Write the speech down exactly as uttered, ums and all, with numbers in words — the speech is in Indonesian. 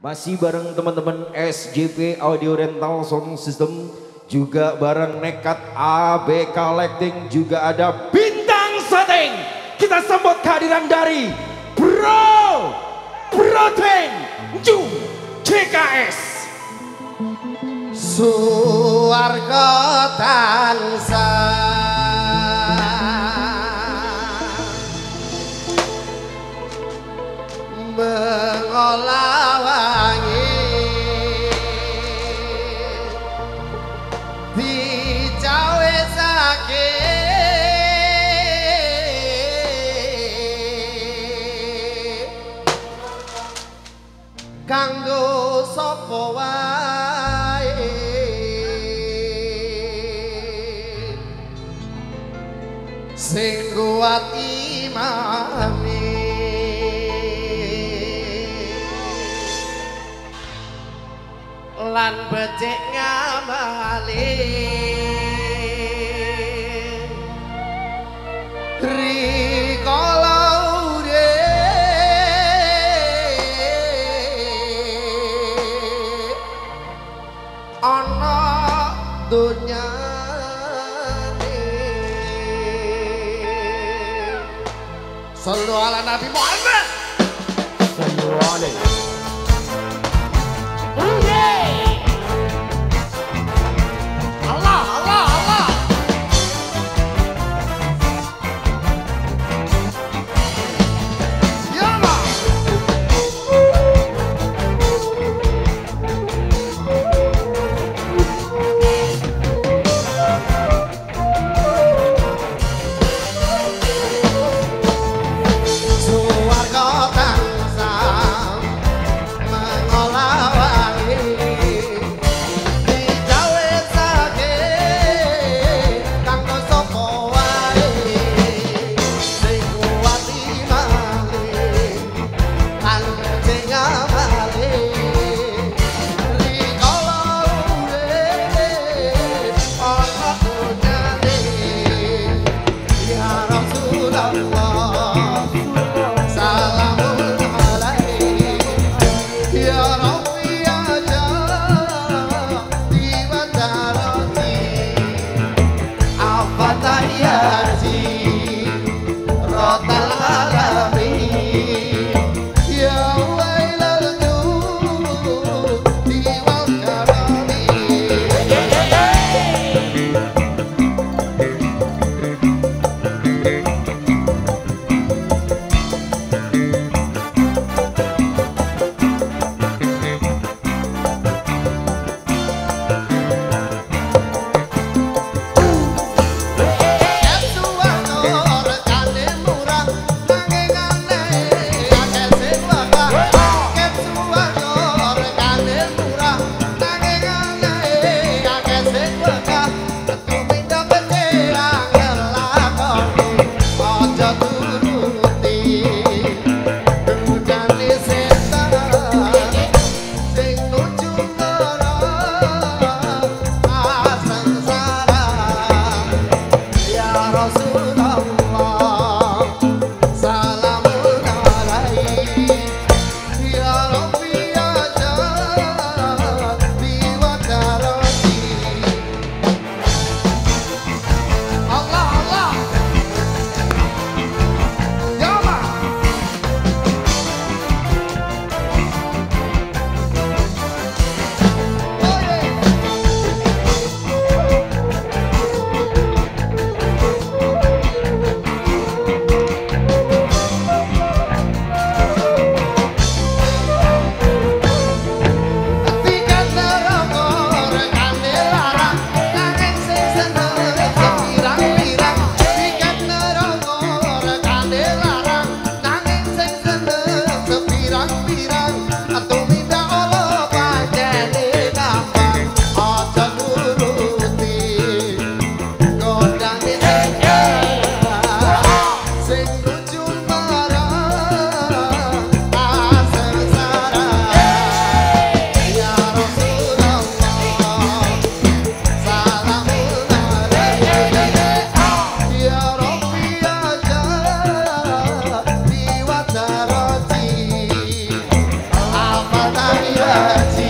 Masih bareng teman-teman S J P Audio Rental Sound System, juga bareng Nekat A B Collecting, juga ada Bintang Setting. Kita sambut kehadiran dari Bro Protein Jum C K S. Suwarga tansah mengolawangi dicawesake kanggo sapa wae sing kuat imane lan becik ngamali rikala urip ana dunya sallu ala Nabi Muhammad sallu alaihi. So Haji